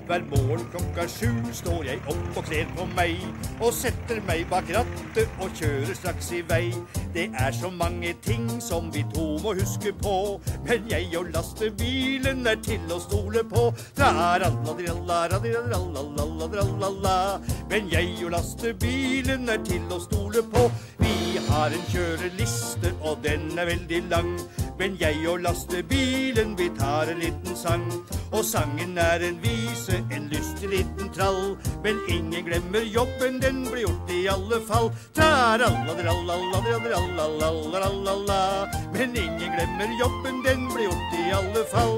Hver morgen klokka 7 står jeg opp og kler på meg, og setter meg bak rattet og kjører straks i vei. Det er så mange ting som vi to må huske på, men jeg og lastebilen er til å stole på. Tra-ra-la-di-ra-la-ra-di-ra-la-la-la-la-la. Men jeg og lastebilen er til å stole på. Vi har en kjøreliste, og den er veldig lang. Men jeg og lastebilen, vi tar en liten sang. Og sangen er en vise, en lystig liten trall. Men ingen glemmer jobben, den blir gjort i alle fall. Tra-ra-la-di-ra-la-la-la-la-la-la-la-la. Men ingen glemmer jobben, den blir gjort i alle fall.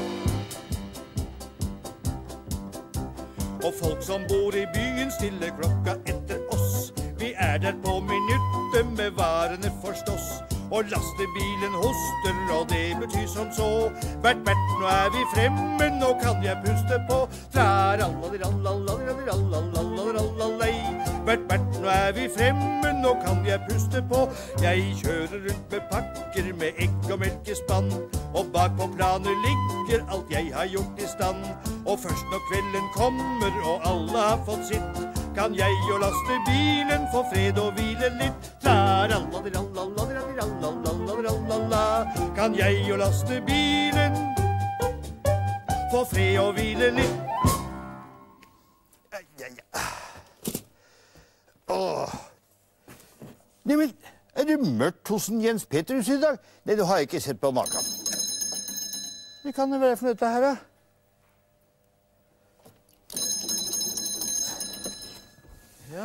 Og folk som bor i byen stiller klokka etter oss. Vi er der på minuttet med varene forstås. Og lastebilen hoster, og det betyr som så. Bert, nå er vi fremme, nå kan jeg puste på. Tra-ra-la-di-ra-la-la-la-la-la-la-la-la-la. Bert, nå er vi fremme, nå kan jeg puste på. Jeg kjører rundt med pakker med egg og melkespann. Og bak på planet ligger alt jeg har gjort i stand. Og først når kvelden kommer og alle har fått sitt, kan jeg og lastebilen få fred og hvile litt. Tra-ra-la-di-ra-la-la-la-la-la-la-la-la. Kan jeg og lastebilen få fred og hvile litt. Nei, men er det mørkt hos en Jens Petrus i dag? Nei, du har jeg ikke sett på maken. Det kan det være for dette her, da. Ja.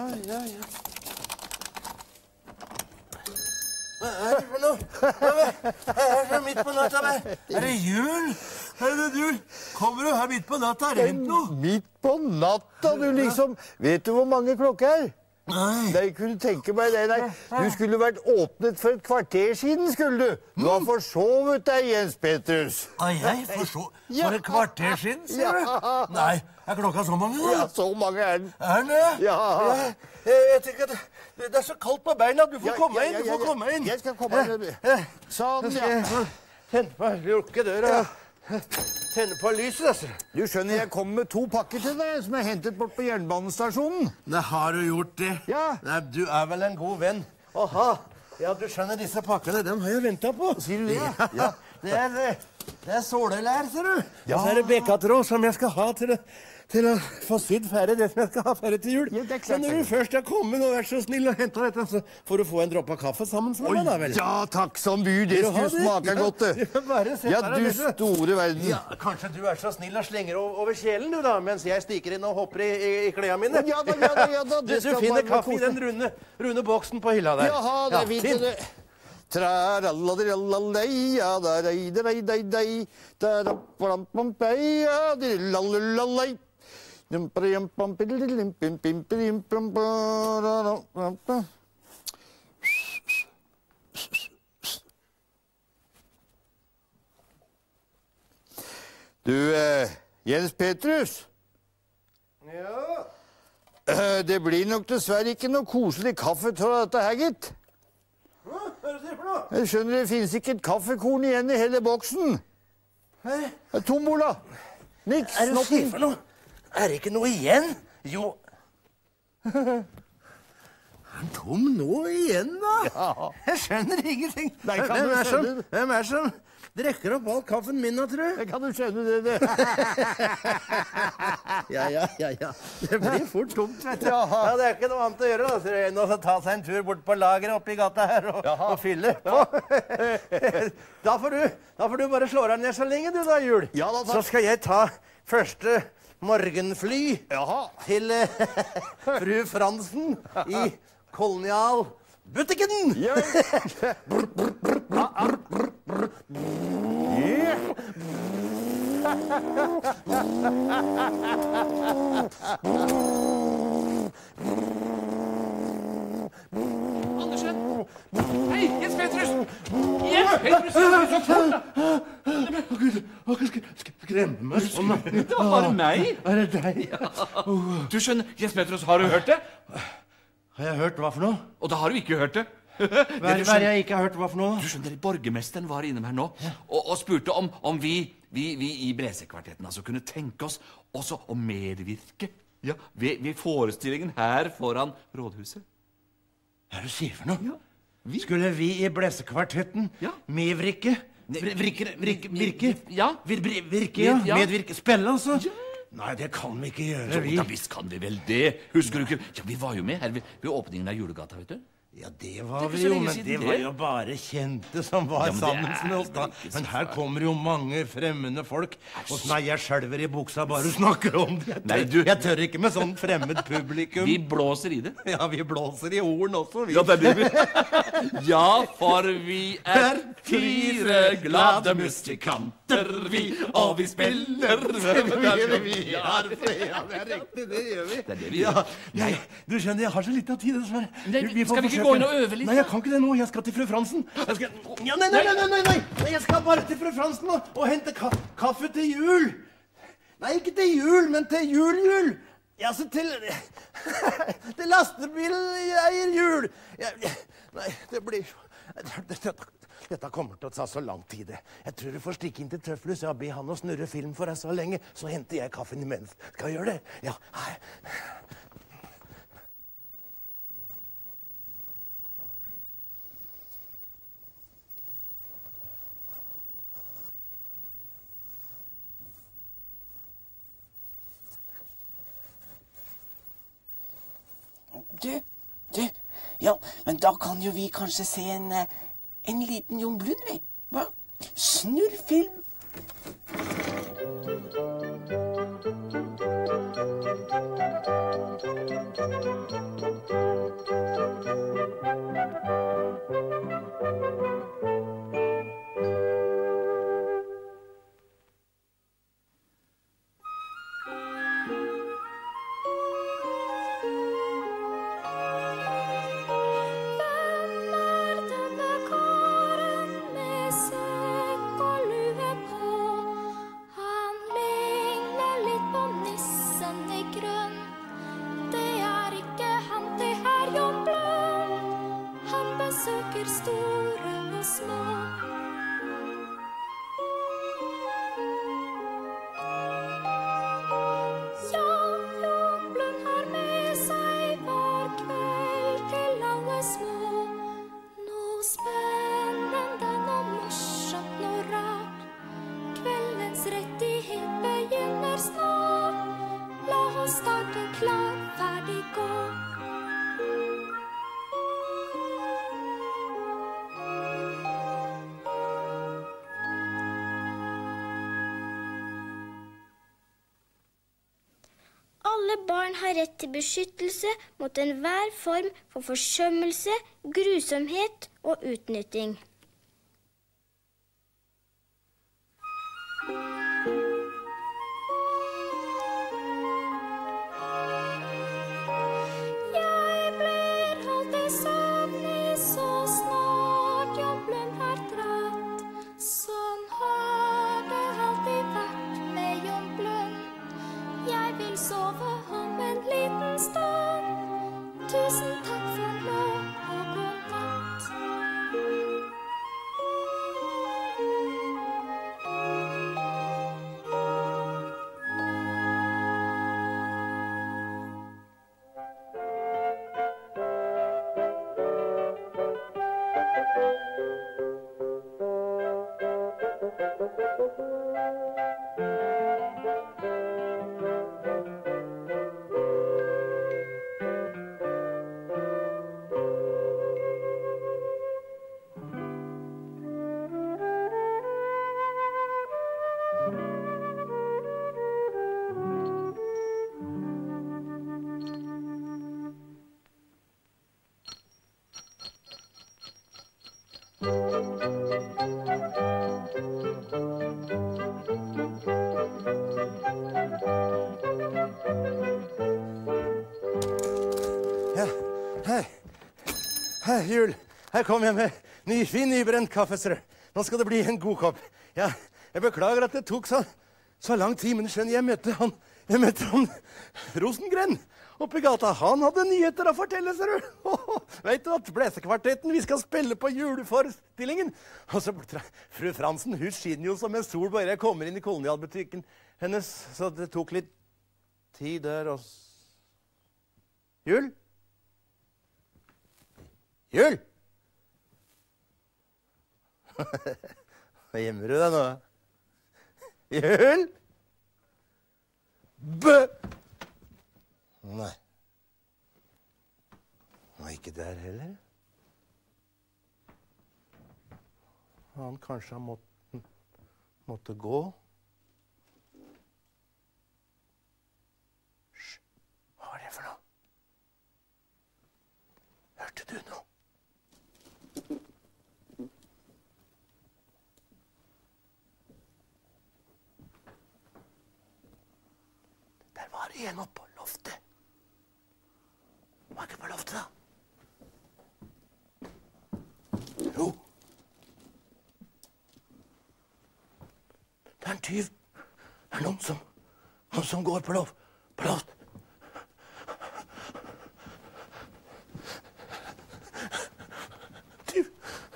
Hva er det for noe? Hva er det midt på natta? Er det jul? Er det jul? Kommer du her midt på natta? Er det noe? Midt på natta, du liksom. Vet du hvor mange klokker er? Nei. Nei, kunne tenke meg det. Nei, du skulle vært åpnet for et kvarter siden, skulle du. Du har forsovet deg, Jens Petrus. Har jeg forsovet? For et kvarter siden, sier du? Nei, er klokka så mange? Ja, så mange er den. Er den det? Ja. Jeg tenker at det er så kaldt på beina. Du får komme inn, du får komme inn. Jeg skal komme inn. Sånn, ja. Tenne på, lukke døra. Tenne på lyset, altså. Du skjønner, jeg kommer med 2 pakker til deg, som jeg hentet bort på jernbanestasjonen. Nei, har du gjort det? Ja. Nei, du er vel en god venn. Aha. Ja, du skjønner, disse pakkene, dem har jeg ventet på. Sier du det? Ja. Det er sålelær, ser du. Ja. Og så er det bekatråd som jeg skal ha til å få sydd ferdig det som jeg skal ha ferdig til jul. Ja, det er klart. Så når du først er kommet og vært så snill og hentet dette, så får du få en droppe kaffe sammen med meg, da vel? Ja, takk som bud. Det skulle smake godt, det. Ja, du store verden. Ja, kanskje du er så snill og slenger over kjelen, du da, mens jeg stikker inn og hopper i klærne mine. Ja da. Du finner kaffe i den runde boksen på hylla der. Jaha, det er fint, det. Tra-la-la-di-la-la-lei-ja-da-rei-da-rei-dei-dei Da-da-plam-pam-pei-ja-di-la-la-la-lei. Du, Jens Petrus? Ja? Det blir nok dessverre ikke noe koselig kaffe til dette her, gitt. Hva er det for noe? Jeg skjønner, det finnes ikke et kaffekorn igjen i hele boksen. Hæ? Det er tombola. Niks, Er det sier for noe? Er det ikke noe igjen? Jo. Er den tom nå igjen, da? Ja. Jeg skjønner ingenting. Nei, kan du skjønne? Hvem er som drekker opp all kaffen min, da, tror du? Det kan du skjønne, det. Ja. Det blir fort tomt, vet du. Jaha. Ja, det er ikke noe annet å gjøre, da. Så enn å ta seg en tur bort på lageret oppi gata her og fylle på. Da får du bare slå deg ned så lenge, du da, Jul. Ja, da, så skal jeg ta første morgenfly til fru Fransen i Kolonialbutikken. Ja. Andersen! Hei, Jens Petrus! Jens Petrus! Skremme meg sånn, da. Det var bare meg. Er det deg? Du skjønner, Jens Petrus, har du hørt det? Har jeg hørt hva for noe? Og da har du ikke hørt det. Hva er det jeg ikke har hørt hva for noe? Du skjønner, borgermesteren var innom her nå og spurte om vi vi i Bresekvartetten altså kunne tenke oss også å medvirke ved forestillingen her foran rådhuset. Hva er det du sier for noe? Ja. Skulle vi i Bresekvartetten medvirke? Virke? Ja. Medvirke? Spille, altså? Ja. Nei, det kan vi ikke gjøre, vi. Ja, visst kan vi vel det. Husker du ikke? Ja, vi var jo med her ved åpningen av Julegata, vet du. Ja, det var vi jo, men det var jo bare kjente som var sammen med oss da. Men her kommer jo mange fremmede folk. Og nei, jeg skjelver i buksa bare du snakker om det. Jeg tør ikke med sånn fremmed publikum. Vi blåser i det. Ja, vi blåser i orden også, vi. Ja, det er det. Ja, for vi er 4 glade musikanter, vi, og vi spiller. Vi har flere, ja, det er riktig, det gjør vi. Det er det vi gjør. Nei, du skjønner, jeg har så litt av tid, dessverre. Skal vi ikke gå inn og øve litt? Nei, jeg kan ikke det nå. Jeg skal til fru Fransen. Nei. Jeg skal bare til fru Fransen og hente kaffe til jul. Nei, ikke til jul, men til jul. Ja, så til lastebileier jul. Nei, det blir... Dette kommer til å ta så lang tid. Jeg tror du får stikke inn til Tøflus og be han å snurre film for deg så lenge, så henter jeg kaffen imens. Skal jeg gjøre det? Ja. Du, ja, men da kan jo vi kanskje se en liten Jon Blund, vi. Hva? Snurr film. Alle barn har rett til beskyttelse mot enhver form for forsømmelse, grusomhet og utnytting. Hei, Jul. Her kommer jeg med fin, nybrent kaffe. Nå skal det bli en god kopp. Ja, jeg beklager at det tok så lang tid, men skjønner jeg møtte han Rosengren. oppi gata, han hadde nyheter å fortelle, ser du. Vet du at Blæsekvartetten, vi skal spille på juleforestillingen. Og så, fru Fransen, hun skinner jo som en sol bare jeg kommer inn i kolonialbutikken hennes, så det tok litt tid der og... Jul? Jul? Hva gjemmer du deg nå? Jul? Bø! Nei. Nei, ikke der heller. Han kanskje måtte gå. Hysj, hva var det for noe? Hørte du noe? Der var det en oppe på loftet. Var ikke på loftet, da? Jo. Det en tyv. Det noen som går på loft. Tyv.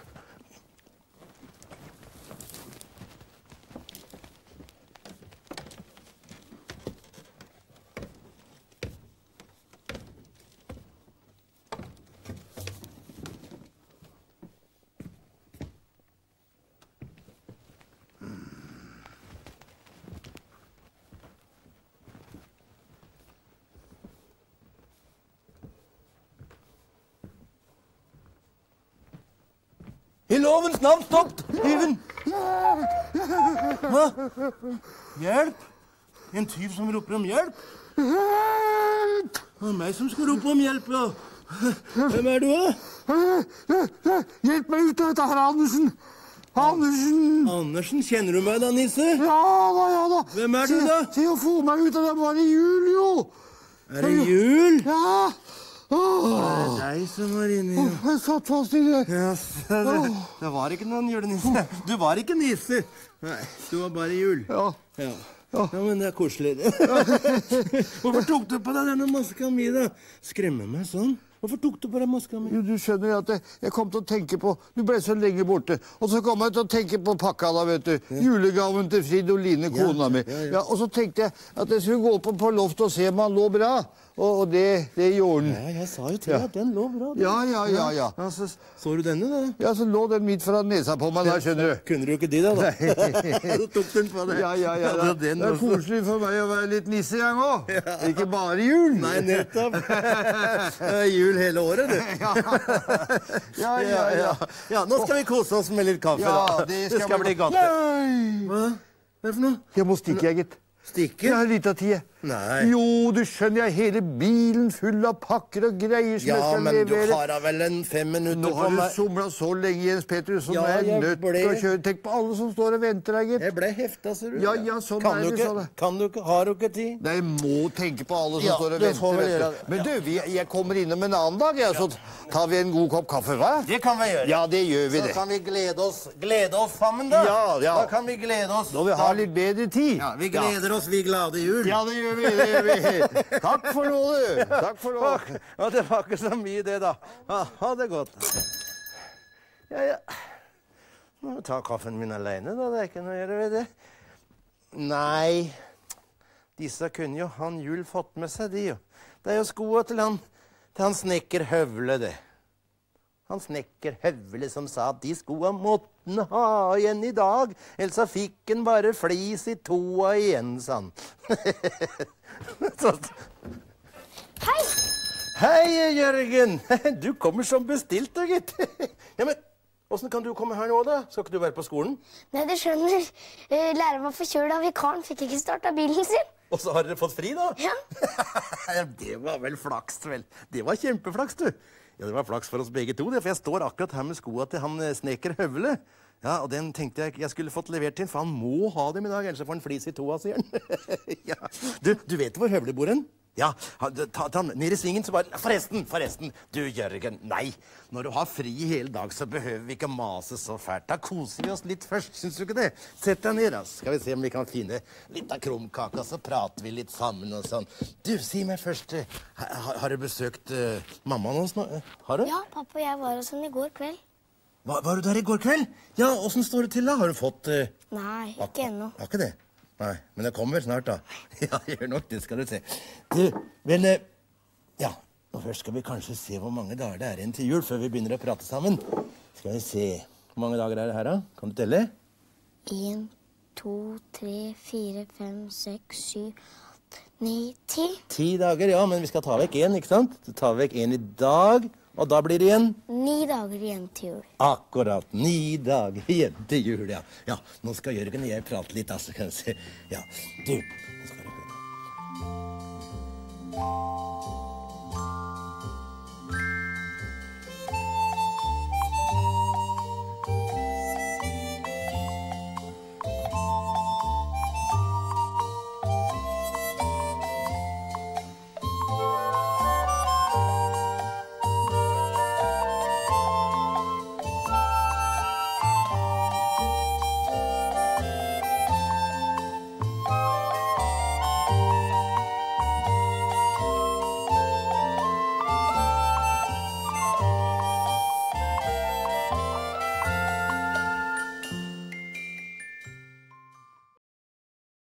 I lovens navn, stopp, tyven! Hva? Hjelp? En tyv som roper om hjelp? Det meg som skal rope om hjelp, ja. Hvem du, da? Hjelp meg ut av dette her, Andersen! Andersen, kjenner du meg da, Nisse? Ja da. Hvem du, da? Se å få meg ut av det, bare jul, jo! Er det jul? Ja! Det er deg som var inne. Jeg satt fast i det. Ja, det var ikke noen julenisse. Du var ikke nisse. Nei, du var bare jul. Ja, men det er koselig. Hvorfor tok du på deg denne maska mi, da? Skremmer meg sånn. Hvorfor tok du på deg maska mi? Jo, du skjønner at jeg kom til å tenke på... Du ble så lenge borte. Og så kom jeg til å tenke på pakka da, vet du. Julegaven til Fridoline, kona mi. Ja, og så tenkte jeg at jeg skulle gå på loft og se om han lå bra. Og det gjorde den. Ja, jeg sa jo til deg at den lå bra. Ja. Så du denne, da? Ja, så lå den midt fra nesa på meg der, skjønner du. Kunne du ikke de da? Så tok den på deg. Ja. Det er koselig for meg å være litt nissegang også. Ikke bare jul. Nei, nettopp. Det er jul hele året, du. Ja, nå skal vi kose oss med litt kaffe, da. Det skal bli godt. Nei! Hva? Hva er det for noe? Jeg må stikke, jeg, gitt. Stikke? Jeg har litt av tid. Nei. Jo, du skjønner, jeg hele bilen full av pakker og greier som jeg skal levere. Ja, men du har da vel en 5 minutter på meg. Nå har du somlet så lenge, Jens Petrus, så nå er jeg nødt til å kjøre. Tenk på alle som står og venter deg, gitt. Jeg ble hefta, ser du. Ja, sånn er det, sånn. Har du ikke tid? Nei, jeg må tenke på alle som står og venter. Men du, jeg kommer innom en annen dag, så tar vi en god kopp kaffe, hva? Det kan vi gjøre. Ja, det gjør vi det. Så kan vi glede oss sammen, da. Ja. Da kan vi glede oss. Når vi har litt bedre tid. Ja, vi gleder oss, vi glade jul. Ja, det gjør vi. Takk for nå, du. Takk for nå. Ja, det var ikke så mye det, da. Ha det godt. Ja. Nå må jeg ta kaffen min alene, da. Det er ikke noe å gjøre ved det. Nei, disse kunne jo han Jul fått med seg, de jo. Det er jo skoene til han snekker Høvle, det. Han snekker Høvle som sa at de skoene måtte han ha igjen i dag, ellers så fikk han bare flis i toa igjen, sa han. Hei! Hei, Jørgen. Du kommer som bestilt, da, gitt. Ja, men hvordan kan du komme her nå, da? Skal ikke du være på skolen? Nei, du skjønner. Læreren var forkjølet av vikaren, fikk ikke starta bilen sin. Og så har dere fått fri, da? Ja. Det var vel flaks, vel. Det var kjempeflaks, du. Ja, det var flaks for oss begge to, det, for jeg står akkurat her med skoene til han snekker Høvle. Ja, og den tenkte jeg skulle fått levert til, for han må ha dem i dag, ellers får han flis i toa, sier han. Ja. Du vet hvor Høvle bor hen? Ja, ta den ned I svingen, så bare... Forresten, du Jørgen, nei. Når du har fri hele dag, så behøver vi ikke mase så fælt. Da koser vi oss litt først, synes du ikke det? Sett deg ned, da. Skal vi se om vi kan finne litt av krumkaka, så prater vi litt sammen og sånn. Du, si meg først, har du besøkt mammaen hos nå? Har du? Ja, pappa og jeg var hos henne I går kveld. Var du der I går kveld? Ja, hvordan står det til da? Har du fått... Nei, ikke ennå. Har ikke det? Nei, men det kommer snart da. Ja, gjør nok det, skal du se. Du, men, ja, og først skal vi kanskje se hvor mange dager det igjen til jul, før vi begynner å prate sammen. Skal vi se, hvor mange dager det her da? Kan du telle? 1, 2, 3, 4, 5, 6, 7, 9, 10. 10 dager, ja, men vi skal ta vekk en, ikke sant? Så tar vi vekk en I dag, og da blir det igjen? 9 dager igjen til jul. Akkurat, 9 dager igjen til jul, ja. Ja, nå skal Jørgen og jeg prate litt, altså, kan vi se. Ja, du, nå skal du høre.